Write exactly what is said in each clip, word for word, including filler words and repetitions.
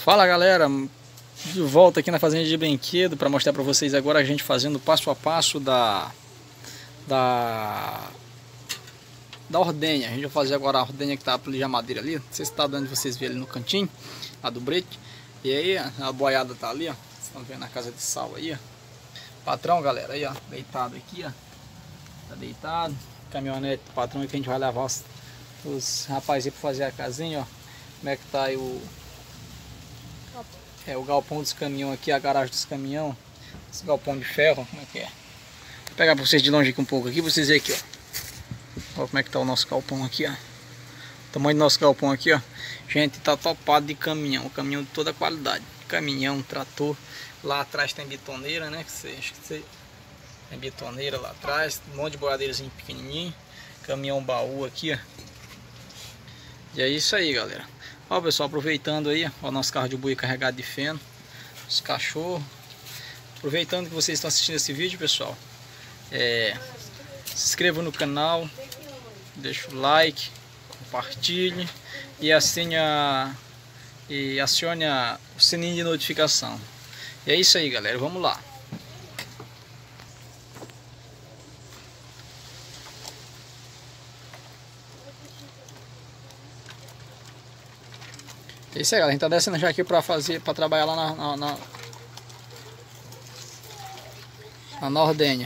Fala galera, de volta aqui na fazenda de brinquedo para mostrar para vocês agora a gente fazendo passo a passo da da da ordenha. A gente vai fazer agora a ordenha que tá de madeira ali, não sei se tá dando de vocês verem ali no cantinho, a do breque. E aí a boiada tá ali, ó, vocês estão vendo a casa de sal aí, ó. Patrão, galera, aí ó, deitado aqui, ó, tá deitado. Caminhonete do patrão que a gente vai levar os, os rapazes para fazer a casinha, ó. Como é que tá aí o É o galpão dos caminhões aqui, a garagem dos caminhões. Esse galpão de ferro, como é que é? Vou pegar para vocês de longe aqui um pouco aqui, pra vocês verem aqui, ó. Olha como é que tá o nosso galpão aqui, ó. O tamanho do nosso galpão aqui, ó. Gente, tá topado de caminhão, caminhão de toda qualidade. Caminhão, trator. Lá atrás tem betoneira, né? Que você, acho que você... Tem betoneira lá atrás, um monte de boiadeirozinho pequenininho. Caminhão baú aqui, ó. E é isso aí, galera. Ó, pessoal, aproveitando aí, ó, o nosso carro de boi carregado de feno, os cachorros. Aproveitando que vocês estão assistindo esse vídeo, pessoal, é, se inscreva no canal, deixa o like, compartilhe e assine a, e acione a, o sininho de notificação. E é isso aí, galera, vamos lá. É isso aí, galera. A gente tá descendo já aqui pra fazer, pra trabalhar lá na, na, na, na Nordenha.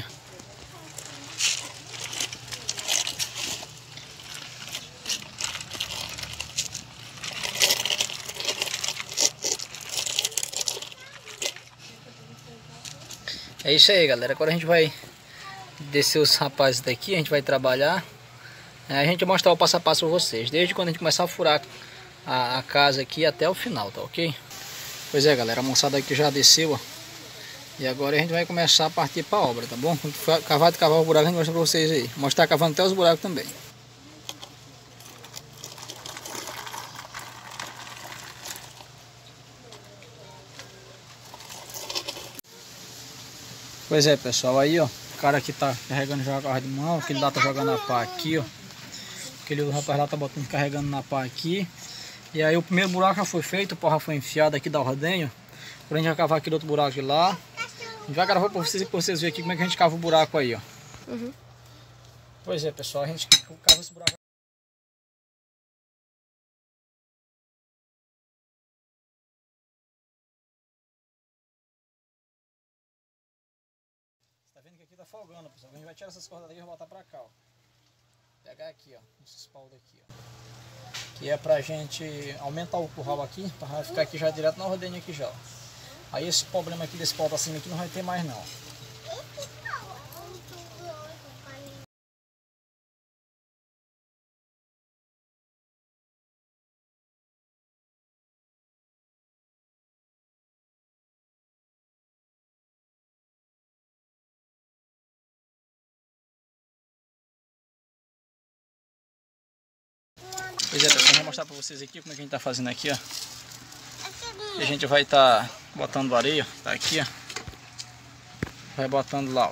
É isso aí, galera. Agora a gente vai descer os rapazes daqui, a gente vai trabalhar. A gente vai mostrar o passo a passo pra vocês, desde quando a gente começar a furar A, a casa aqui até o final, tá ok? Pois é, galera, a moçada aqui já desceu, ó. E agora a gente vai começar a partir para a obra, tá bom? Quando cavar de cavar o buraco, a gente mostra para vocês aí. Mostrar cavando até os buracos também. Pois é, pessoal, aí ó, o cara aqui tá carregando já a carro de mão, aquele lá tá jogando a pá aqui, ó. Aquele rapaz lá tá botando, carregando na pá aqui. E aí o primeiro buraco já foi feito, o pau já foi enfiado aqui da ordenha. Agora a gente vai cavar aquele outro buraco de lá. A gente vai gravar para vocês, pra vocês verem aqui como é que a gente cava o buraco aí, ó. Uhum. Pois é, pessoal, a gente cava esse buraco. Você tá vendo que aqui tá folgando, pessoal. A gente vai tirar essas cordas daqui e vai botar pra cá, ó. Pegar aqui, ó, esse espaldo aqui, ó. Que é pra gente aumentar o curral aqui, pra ficar aqui já direto na ordenha aqui já. Aí esse problema aqui desse pau acima aqui não vai ter mais não. Pois é, pessoal, vou mostrar pra vocês aqui como é que a gente tá fazendo aqui, ó. E a gente vai estar tá botando areia, tá aqui, ó. Vai botando lá, ó.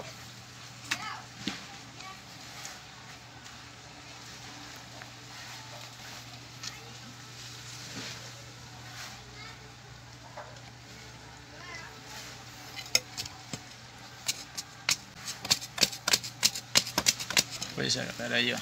Pois é, galera, aí, ó.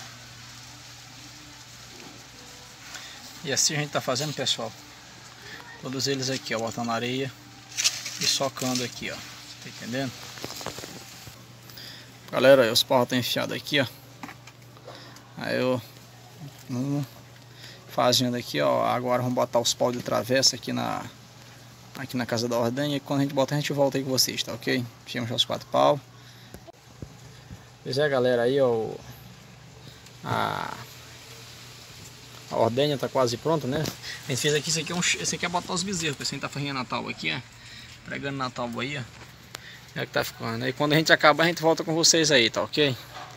E assim a gente tá fazendo, pessoal. Todos eles aqui, ó, botando areia e socando aqui, ó. Tá entendendo? Galera, aí, os paus estão enfiados aqui, ó. Aí eu hum, fazendo aqui, ó. Agora vamos botar os paus de travessa aqui na aqui na casa da ordenha. E quando a gente bota, a gente volta aí com vocês, tá ok? Enfiamos já os quatro paus. Pois é, galera, aí, ó. A A ordenha tá quase pronta, né? A gente fez aqui, isso aqui é, um, esse aqui é botar os bezerros, porque a gente tá fazendo a tábua aqui, ó. Pregando na tábua aí, ó. É que tá ficando. Aí quando a gente acabar, a gente volta com vocês aí, tá ok?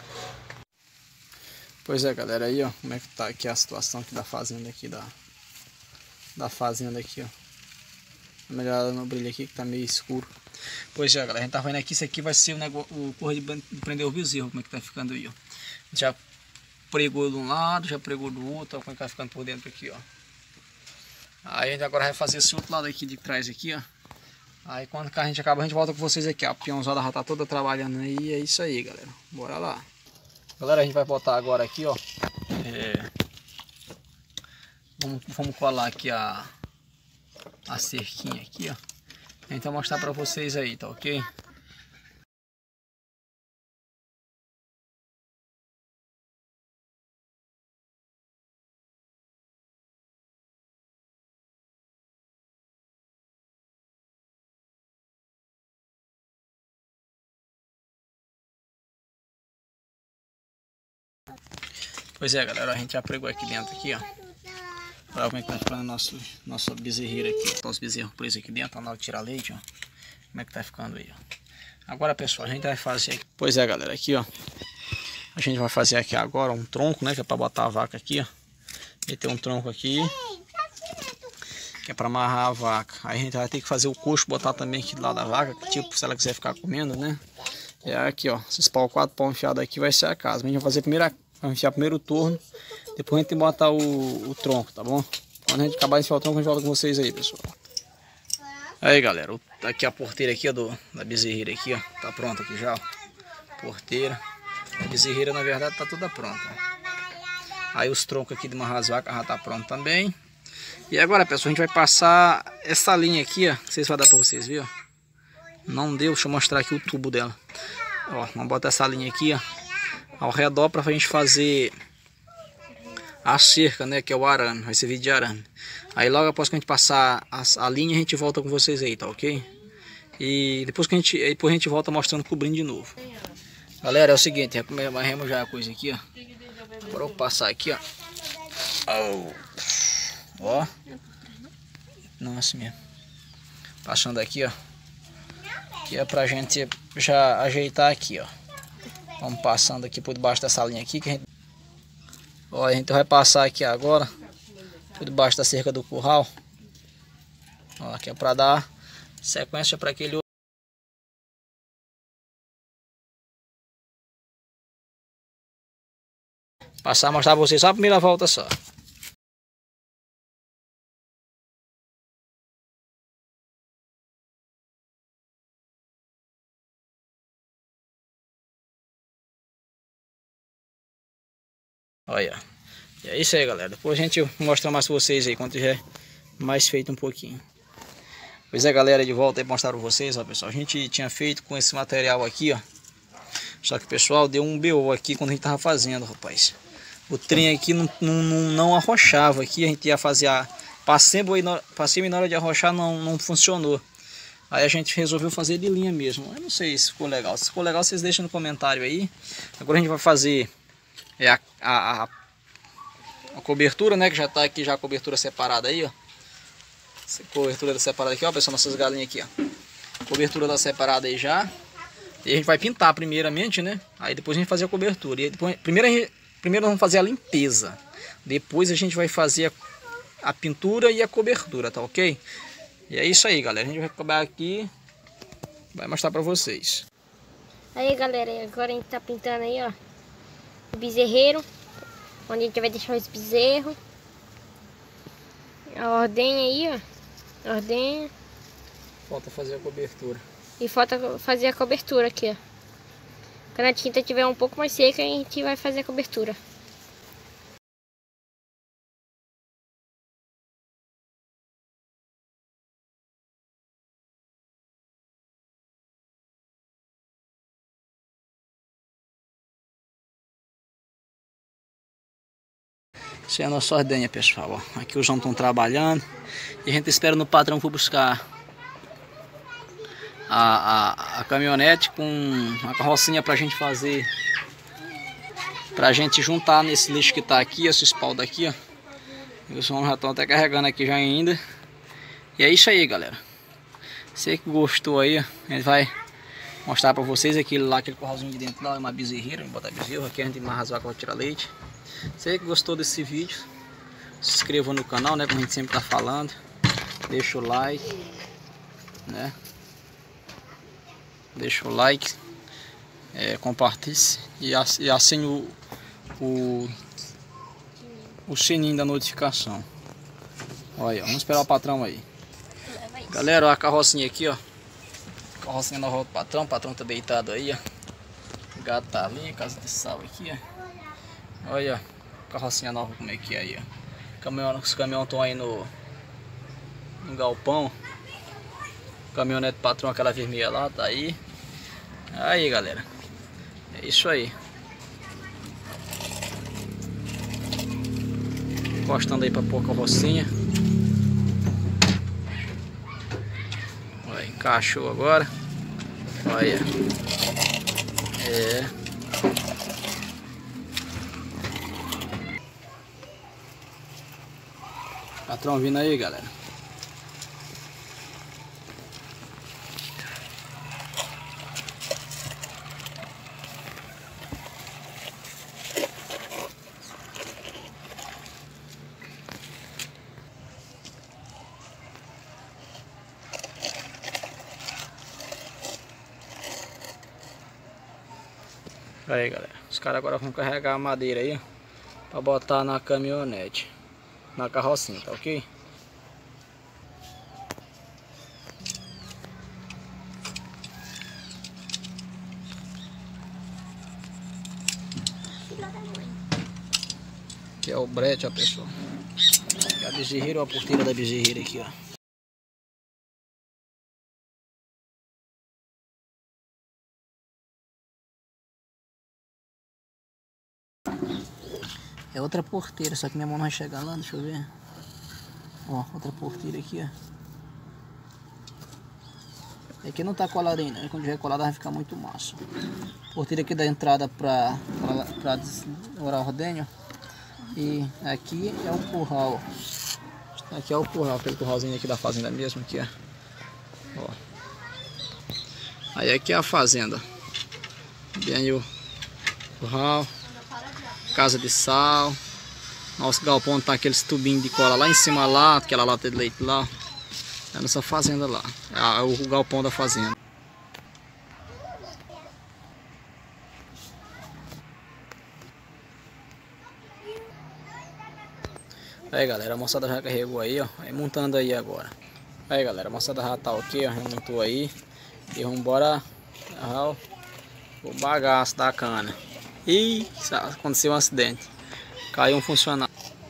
Pois é, galera, aí, ó. Como é que tá aqui a situação aqui da fazenda aqui, da, da fazenda aqui, ó. Dá uma olhada no brilho aqui, que tá meio escuro. Pois é, galera, a gente tá vendo aqui, isso aqui vai ser o negócio, o corre de, de prender o bezerro, como é que tá ficando aí, ó. Já pregou de um lado, já pregou do outro, ó, como é que tá ficando por dentro aqui, ó. Aí a gente agora vai fazer esse outro lado aqui de trás aqui, ó. Aí quando a gente acaba, a gente volta com vocês aqui, ó. A peãozada já tá toda trabalhando aí. É isso aí, galera. Bora lá. Galera, a gente vai botar agora aqui, ó. É... Vamos, vamos colar aqui a, a cerquinha aqui, ó. Então mostrar pra vocês aí, tá ok? Pois é, galera, a gente já pregou aqui dentro aqui, ó. Olha como é que tá ficando nosso, nossa bezerreira aqui. Nosso bezerro preso aqui dentro, na hora de tirar leite, ó. Como é que tá ficando aí, ó. Agora, pessoal, a gente vai fazer aqui. Pois é, galera, aqui, ó. A gente vai fazer aqui agora um tronco, né, que é pra botar a vaca aqui, ó. Meter um tronco aqui, que é pra amarrar a vaca. Aí a gente vai ter que fazer o coxo, botar também aqui do lado da vaca, que, tipo, se ela quiser ficar comendo, né. É aqui, ó. Esses pau, quatro pau enfiados aqui vai ser a casa. A gente vai fazer a primeira... Vamos enfiar primeiro o torno, depois a gente bota o, o tronco, tá bom? Quando a gente acabar de enfiar o tronco, a gente volta com vocês aí, pessoal. Aí, galera, aqui a porteira aqui, ó, do, da bezerreira aqui, ó. Tá pronta aqui já, ó. Porteira. A bezerreira, na verdade, tá toda pronta. Aí os troncos aqui de amarrar as vacas já tá pronto também. E agora, pessoal, a gente vai passar essa linha aqui, ó. Vocês vão dar pra vocês verem, ó. Não deu, deixa eu mostrar aqui o tubo dela. Ó, vamos botar essa linha aqui, ó, ao redor para a gente fazer a cerca, né, que é o arame, vai servir de arame. Aí logo após que a gente passar a, a linha, a gente volta com vocês aí, tá ok? E depois que a gente, depois a gente volta mostrando, cobrindo de novo. Galera, é o seguinte, vai remojar a coisa aqui, ó. Agora eu vou passar aqui, ó. Ó. Não, assim mesmo. Passando aqui, ó. Que é pra gente já ajeitar aqui, ó. Vamos passando aqui por debaixo dessa linha aqui que a gente... Ó, a gente vai passar aqui agora por debaixo da cerca do curral. Ó, aqui é para dar sequência para aquele... Passar, mostrar pra vocês só a primeira volta só. Olha, e é isso aí, galera. Depois a gente mostra mais pra vocês aí quando tiver mais feito um pouquinho. Pois é, galera, de volta aí pra mostrar pra vocês, ó, pessoal. A gente tinha feito com esse material aqui, ó. Só que, pessoal, deu um B O aqui quando a gente tava fazendo, rapaz. O trem aqui não, não, não arrochava aqui. A gente ia fazer a... Passei e na hora de arrochar não, não funcionou. Aí a gente resolveu fazer de linha mesmo. Eu não sei se ficou legal. Se ficou legal, vocês deixam no comentário aí. Agora a gente vai fazer... É a, a, a, a cobertura, né? Que já tá aqui, já a cobertura separada aí, ó. Essa cobertura separada aqui, ó, pessoal, nossas galinhas aqui, ó. Cobertura tá separada aí já. E a gente vai pintar primeiramente, né? Aí depois a gente fazer a cobertura. E depois, primeiro, a gente, primeiro vamos fazer a limpeza. Depois a gente vai fazer a, a pintura e a cobertura, tá ok? E é isso aí, galera. A gente vai acabar aqui. Vai mostrar pra vocês. Aí, galera, agora a gente tá pintando aí, ó, o bezerreiro, onde a gente vai deixar os bezerros. A ordenha aí, ó. A ordenha. Falta fazer a cobertura. E falta fazer a cobertura aqui, ó. Quando a tinta estiver um pouco mais seca, a gente vai fazer a cobertura. Essa é a nossa ordenha, pessoal, ó. Aqui os homens estão trabalhando. E a gente espera no patrão for buscar a, a, a caminhonete com uma carrocinha pra gente fazer, pra gente juntar nesse lixo que tá aqui, esses pau daqui, ó. E os homens já estão até carregando aqui já ainda. E é isso aí, galera. Você que gostou aí, ó, a gente vai mostrar pra vocês aquele lá, aquele curralzinho de dentro lá, uma bezerreira, vamos botar bezerro aqui, a gente amarra as vacas para tirar leite. Você que gostou desse vídeo, se inscreva no canal, né, como a gente sempre tá falando. Deixa o like, né? Deixa o like, é, compartilhe e assine o, o, o sininho da notificação. Olha, vamos esperar o patrão aí. Galera, ó, a carrocinha aqui, ó. Carrocinha nova do patrão. O patrão tá deitado aí, ó. O gato tá ali, casa de sal aqui, ó. Olha, carrocinha nova como é que é aí, ó. Caminhão, os caminhões estão aí no, no galpão. Caminhonete do patrão, aquela vermelha lá, tá aí. Aí, galera. É isso aí. Encostando aí pra pôr a carrocinha. Olha, encaixou agora. Olha. É. Patrão vindo aí, galera. Aí, galera, os caras agora vão carregar a madeira aí, ó, pra botar na caminhonete, na carrocinha, tá ok? Aqui é o brete, ó, pessoal. Aqui é a bezerreira, ó, a porteira da bezerreira aqui, ó. É outra porteira, só que minha mão não vai chegar lá, deixa eu ver. Ó, outra porteira aqui, ó. Aqui não tá colada ainda, né? Quando tiver colada vai ficar muito massa. Porteira aqui da entrada pra, pra, pra orar o ordenho. E aqui é o curral. Aqui é o curral, aquele curralzinho aqui da fazenda mesmo, aqui, ó. Ó. Aí aqui é a fazenda. Bem o curral. Casa de sal. Nosso galpão tá aqueles tubinhos de cola lá em cima lá, aquela lata de leite lá. É a nossa fazenda lá. É o galpão da fazenda. Aí, galera, a moçada já carregou aí, ó. Aí montando aí agora. Aí, galera, a moçada já tá ok, ó. Remontou aí. E vamos embora. Ó, o bagaço da cana. Ih, aconteceu um acidente. Caiu um funcionário.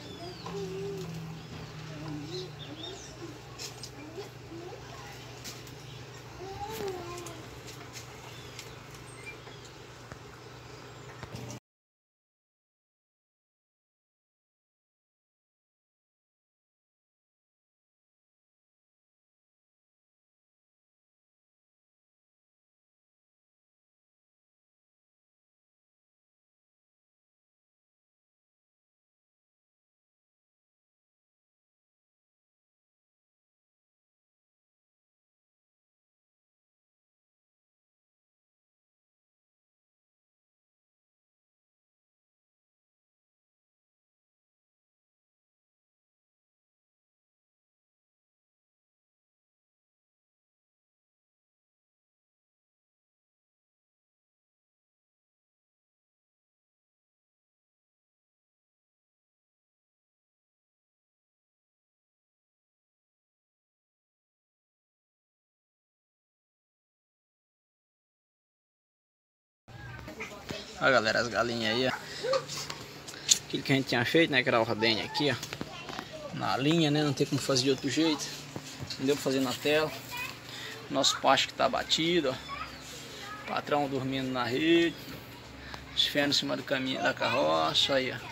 Olha, galera, as galinhas aí, ó. Aquilo que a gente tinha feito, né, que era a ordenha aqui, ó. Na linha, né, não tem como fazer de outro jeito. Não deu pra fazer na tela. Nosso pasto que tá batido, ó. Patrão dormindo na rede. Os ferros em cima do caminho da carroça, aí, ó.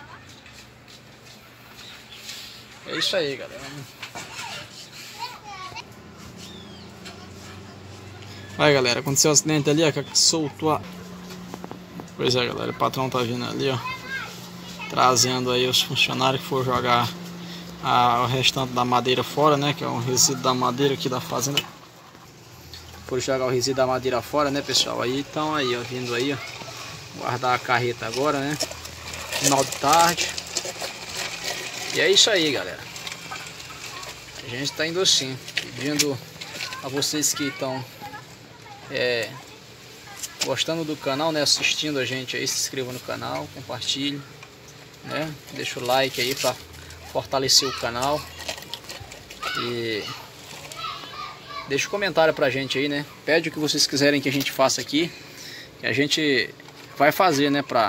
É isso aí, galera. Aí, galera, aconteceu um acidente ali, ó, que soltou a... Pois é, galera, o patrão tá vindo ali, ó. Trazendo aí os funcionários que foram jogar a, o restante da madeira fora, né? Que é um resíduo da madeira aqui da fazenda. Foram jogar o resíduo da madeira fora, né, pessoal? Aí estão aí, ó, vindo aí, ó. Guardar a carreta agora, né? Final de tarde. E é isso aí, galera. A gente tá indo assim, pedindo a vocês que estão é, gostando do canal, né, assistindo a gente aí, se inscreva no canal, compartilhe, né, deixa o like aí para fortalecer o canal. E deixa um comentário pra gente aí, né? Pede o que vocês quiserem que a gente faça aqui. Que a gente vai fazer, né? Pra,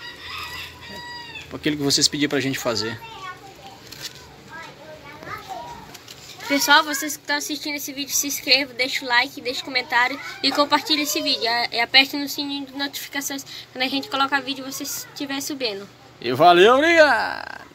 pra aquilo que vocês pedirem pra gente fazer. Pessoal, vocês que estão assistindo esse vídeo, se inscrevam, deixa o like, deixa o comentário e compartilha esse vídeo. E aperte no sininho de notificações quando a gente colocar vídeo e você estiver subindo. E valeu, obrigado!